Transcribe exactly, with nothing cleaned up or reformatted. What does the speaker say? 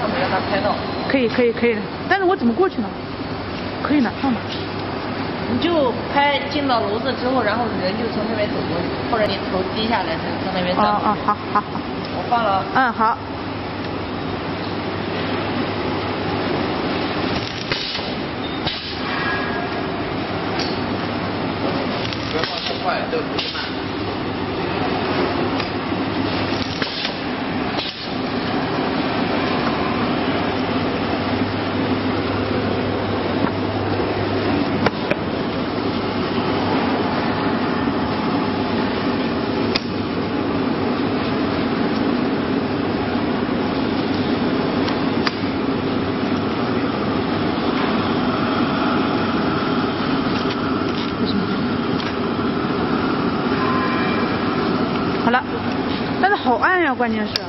他们让他拍到。 可以可以可以的，但是我怎么过去呢？可以的，上吧。 你就拍进到楼子之后，然后人就从这边走过去，或者你头低下来，从那边站。 哦哦，好好好。 我放了。 嗯，好。 不要放太快，这个不是慢。 好了，但是好暗呀，关键是。